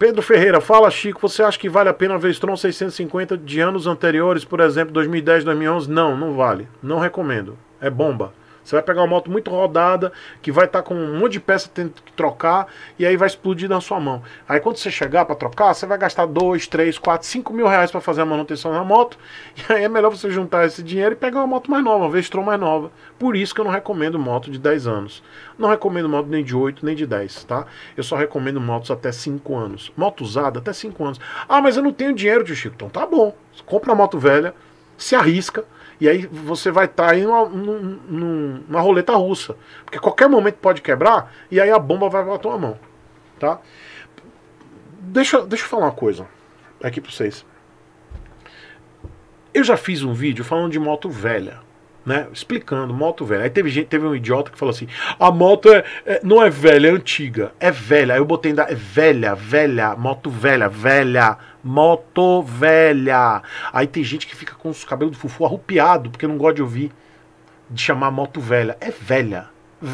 Pedro Ferreira, fala Chico, você acha que vale a pena a Vestron 650 de anos anteriores, por exemplo, 2010, 2011? Não, não vale. Não recomendo. É bomba. Você vai pegar uma moto muito rodada, que vai estar com um monte de peça tendo que trocar, e aí vai explodir na sua mão. Aí quando você chegar para trocar, você vai gastar 2, 3, 4, 5 mil reais para fazer a manutenção na moto, e aí é melhor você juntar esse dinheiro e pegar uma moto mais nova, uma Vestron mais nova. Por isso que eu não recomendo moto de 10 anos. Não recomendo moto nem de 8, nem de 10, tá? Eu só recomendo motos até 5 anos. Moto usada até 5 anos. Ah, mas eu não tenho dinheiro, tio Chico. Então tá bom. Compra uma moto velha, se arrisca, e aí você vai estar aí numa roleta russa. Porque qualquer momento pode quebrar e aí a bomba vai pra tua mão. Tá? Deixa eu falar uma coisa aqui pra vocês. Eu já fiz um vídeo falando de moto velha, né? Explicando moto velha. Aí teve um idiota que falou assim: a moto não é velha, é antiga. É velha. Aí eu botei ainda, é velha, moto velha. Moto velha. Aí tem gente que fica com os cabelos do fufu arrupiado porque não gosta de ouvir de chamar moto velha. É velha.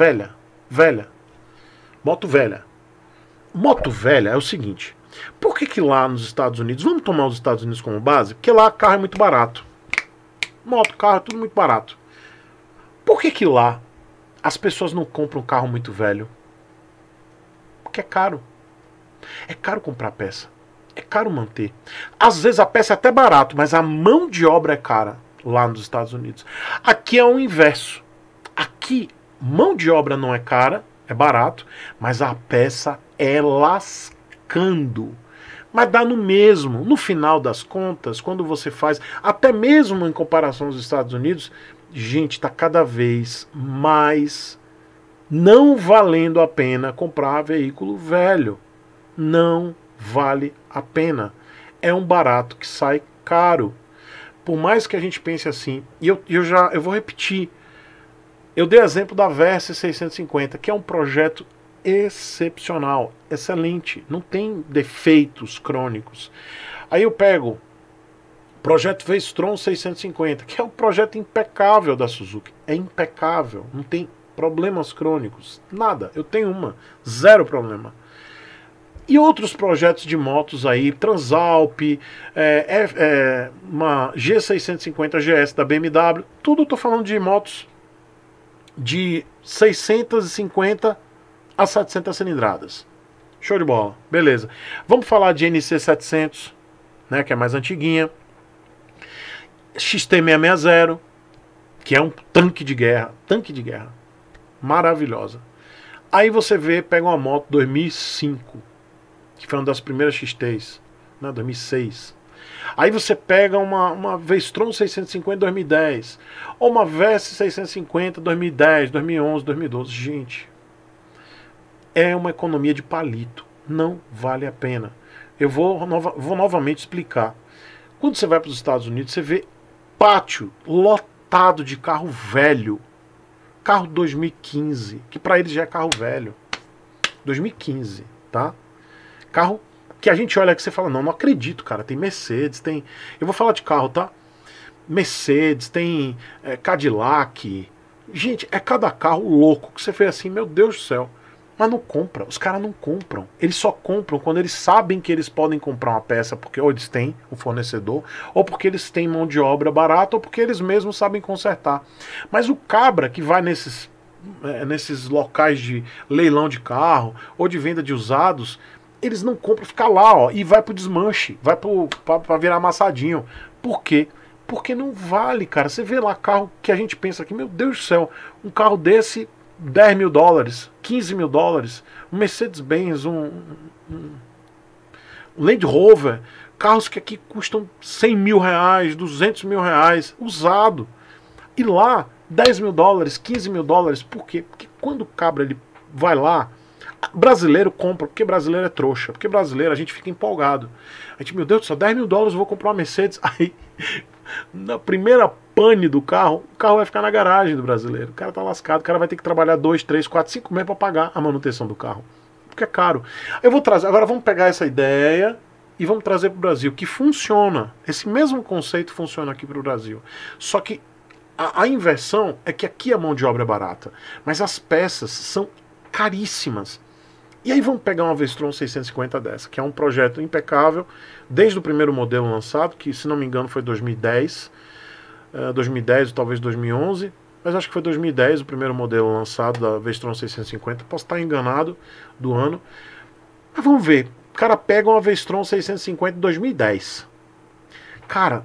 Moto velha. Moto velha é o seguinte. Por que lá nos Estados Unidos, vamos tomar os Estados Unidos como base? Porque lá carro é muito barato. Moto, carro, é tudo muito barato. Por que lá as pessoas não compram um carro muito velho? Porque é caro. É caro comprar peça. É caro manter. Às vezes a peça é até barato, mas a mão de obra é cara lá nos Estados Unidos. Aqui é o inverso. Aqui, mão de obra não é cara, é barato, mas a peça é lascando. Mas dá no mesmo. No final das contas, quando você faz, até mesmo em comparação aos Estados Unidos, gente, está cada vez mais não valendo a pena comprar veículo velho. Não vale a pena. É um barato que sai caro. Por mais que a gente pense assim, e eu vou repetir, eu dei exemplo da Versys 650, que é um projeto excepcional, excelente, não tem defeitos crônicos. Aí eu pego o projeto Vestron 650, que é um projeto impecável da Suzuki, é impecável, não tem problemas crônicos, nada, eu tenho zero problema. E outros projetos de motos aí, Transalp, uma G650 GS da BMW, tudo eu tô falando de motos de 650 a 700 cilindradas. Show de bola, beleza. Vamos falar de NC700, né, que é mais antiguinha. XT660, que é um tanque de guerra, maravilhosa. Aí você pega uma moto 2005, que foi uma das primeiras XTs, né, 2006. Aí você pega uma Vestron 650 2010, ou uma Versys 650 2010, 2011, 2012. Gente, é uma economia de palito. Não vale a pena. Eu vou novamente explicar. Quando você vai para os Estados Unidos, você vê pátio lotado de carro velho. Carro 2015, que para eles já é carro velho. 2015, tá? Carro que a gente olha que você fala, não acredito, cara. Tem Mercedes, tem... Eu vou falar de carro, tá? Mercedes, tem Cadillac. Gente, é cada carro louco que você vê assim, meu Deus do céu. Mas não compra, os caras não compram. Eles só compram quando eles sabem que eles podem comprar uma peça, porque ou eles têm o fornecedor, ou porque eles têm mão de obra barata, ou porque eles mesmos sabem consertar. Mas o cabra que vai nesses locais de leilão de carro, ou de venda de usados, eles não compram, fica lá, ó, e vai pro desmanche, vai pra virar amassadinho. Por quê? Porque não vale, cara. Você vê lá carro que a gente pensa aqui, meu Deus do céu, um carro desse, 10 mil dólares, 15 mil dólares, um Mercedes-Benz, um Land Rover, carros que aqui custam 100 mil reais, 200 mil reais, usado. E lá, 10 mil dólares, 15 mil dólares, por quê? Porque quando o cabra ele vai lá, brasileiro compra, porque brasileiro é trouxa, porque brasileiro a gente fica empolgado. A gente, meu Deus do céu, 10 mil dólares eu vou comprar uma Mercedes. Aí, na primeira pane do carro, o carro vai ficar na garagem do brasileiro. O cara tá lascado, o cara vai ter que trabalhar 2, 3, 4, 5 meses para pagar a manutenção do carro. Porque é caro. Eu vou trazer, agora vamos pegar essa ideia e vamos trazer para o Brasil, que funciona. Esse mesmo conceito funciona aqui para o Brasil. Só que a inversão é que aqui a mão de obra é barata, mas as peças são caríssimas. E aí vamos pegar uma Vestron 650 dessa, que é um projeto impecável, desde o primeiro modelo lançado, que se não me engano foi 2010, 2010 ou talvez 2011, mas acho que foi 2010 o primeiro modelo lançado da Vestron 650, posso estar enganado do ano, mas vamos ver, o cara pega uma Vestron 650 de 2010, cara,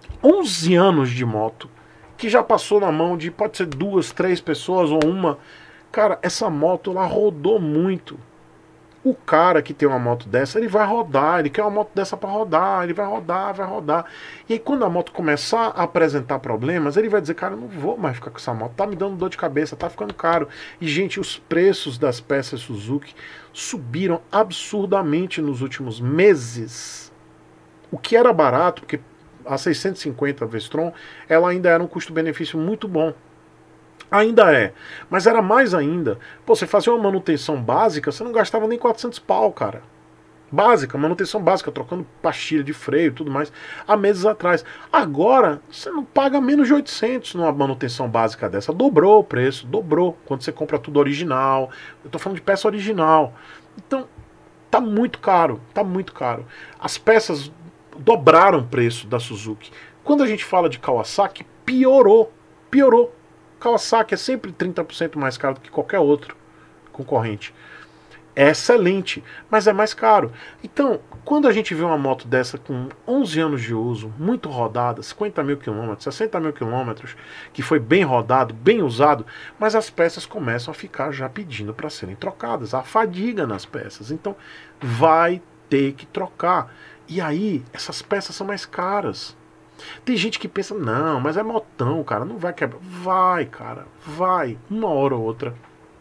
11 anos de moto, que já passou na mão de, pode ser 2, 3 pessoas ou uma, cara, essa moto ela rodou muito. O cara que tem uma moto dessa, ele vai rodar, ele quer uma moto dessa para rodar, ele vai rodar, vai rodar. E aí quando a moto começar a apresentar problemas, ele vai dizer, cara, eu não vou mais ficar com essa moto, tá me dando dor de cabeça, tá ficando caro. E gente, os preços das peças Suzuki subiram absurdamente nos últimos meses. O que era barato, porque a 650 Vestron, ela ainda era um custo-benefício muito bom. Ainda é, mas era mais ainda. Pô, você fazia uma manutenção básica, você não gastava nem 400 pau, cara. Básica, manutenção básica, trocando pastilha de freio e tudo mais, há meses atrás. Agora, você não paga menos de 800 numa manutenção básica dessa. Dobrou o preço, dobrou, quando você compra tudo original. Eu tô falando de peça original. Então, tá muito caro, tá muito caro. As peças dobraram o preço da Suzuki. Quando a gente fala de Kawasaki, piorou, piorou. Kawasaki é sempre 30% mais caro do que qualquer outro concorrente. É excelente, mas é mais caro. Então, quando a gente vê uma moto dessa com 11 anos de uso, muito rodada, 50 mil quilômetros, 60 mil quilômetros, que foi bem rodado, bem usado, mas as peças começam a ficar já pedindo para serem trocadas. Há fadiga nas peças. Então, vai ter que trocar. E aí, essas peças são mais caras. Tem gente que pensa, não, mas é motão, cara, não vai quebrar. Vai, cara, vai, uma hora ou outra.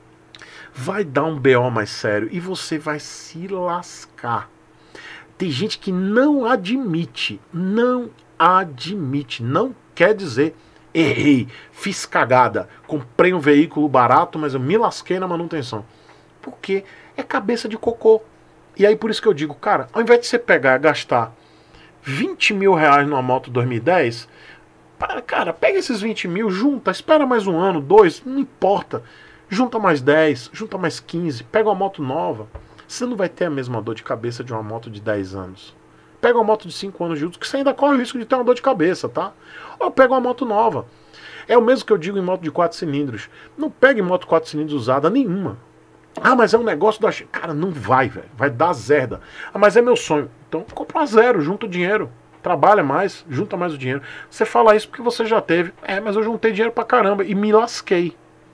Vai dar um BO mais sério e você vai se lascar. Tem gente que não admite, não quer dizer, errei, fiz cagada, comprei um veículo barato, mas eu me lasquei na manutenção. Porque é cabeça de cocô. E aí por isso que eu digo, cara, ao invés de você pegar e gastar 20 mil reais numa moto 2010, cara, pega esses 20 mil, junta, espera mais um ano, 2, não importa. Junta mais 10, junta mais 15, pega uma moto nova. Você não vai ter a mesma dor de cabeça de uma moto de 10 anos. Pega uma moto de 5 anos de uso, que você ainda corre o risco de ter uma dor de cabeça, tá? Ou pega uma moto nova. É o mesmo que eu digo em moto de 4 cilindros. Não pegue moto 4 cilindros usada nenhuma. Ah, mas é um negócio da China. Cara, não vai, velho. Vai dar zerda. Ah, mas é meu sonho. Então compra zero, junta o dinheiro. Trabalha mais, junta mais o dinheiro. Você fala isso porque você já teve. É, mas eu juntei dinheiro pra caramba e me lasquei.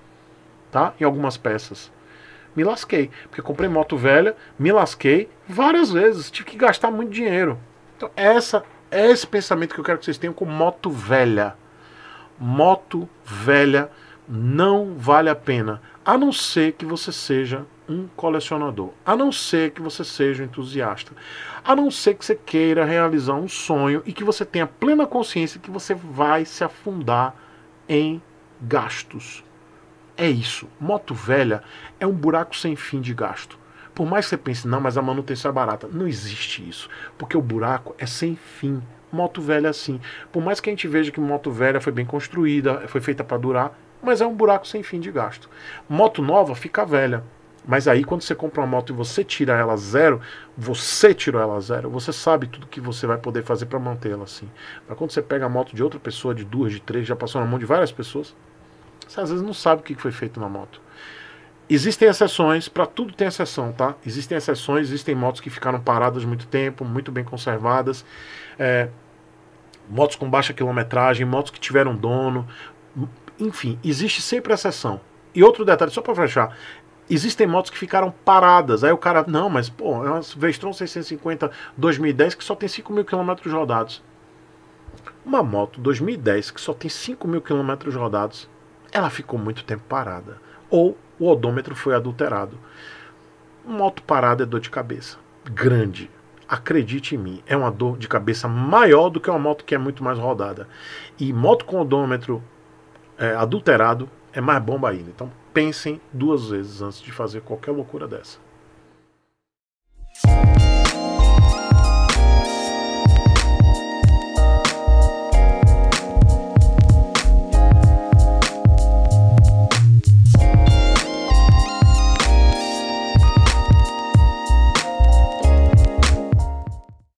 Tá? Em algumas peças. Me lasquei. Porque comprei moto velha, me lasquei várias vezes. Tive que gastar muito dinheiro. Então é esse pensamento que eu quero que vocês tenham com moto velha. Moto velha não vale a pena. A não ser que você seja um colecionador. A não ser que você seja um entusiasta. A não ser que você queira realizar um sonho e que você tenha plena consciência que você vai se afundar em gastos. É isso. Moto velha é um buraco sem fim de gasto. Por mais que você pense, não, mas a manutenção é barata. Não existe isso. Porque o buraco é sem fim. Moto velha é assim. Por mais que a gente veja que moto velha foi bem construída, foi feita para durar, mas é um buraco sem fim de gasto. Moto nova fica velha. Mas aí quando você compra uma moto e você tira ela zero, você tirou ela zero, você sabe tudo que você vai poder fazer para mantê-la assim. Mas quando você pega a moto de outra pessoa, de 2, de 3, já passou na mão de várias pessoas, você às vezes não sabe o que foi feito na moto. Existem exceções, para tudo tem exceção, tá? Existem exceções, existem motos que ficaram paradas muito tempo, muito bem conservadas, motos com baixa quilometragem, motos que tiveram dono, enfim, existe sempre exceção. E outro detalhe, só para fechar, existem motos que ficaram paradas, aí o cara, não, mas pô, é uma Vestron 650 2010 que só tem 5 mil quilômetros rodados. Uma moto 2010 que só tem 5 mil quilômetros rodados, ela ficou muito tempo parada. Ou o odômetro foi adulterado. Moto parada é dor de cabeça. Grande. Acredite em mim, é uma dor de cabeça maior do que uma moto que é muito mais rodada. E moto com odômetro adulterado é mais bomba ainda. Então pensem 2 vezes antes de fazer qualquer loucura dessa.